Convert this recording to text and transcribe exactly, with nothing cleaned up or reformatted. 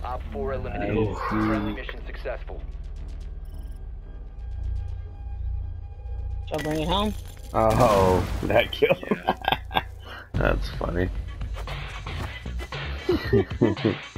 Op four eliminated. Nice. Friendly mission successful. Shall I bring it home? Oh, that killed. Yeah. That's funny.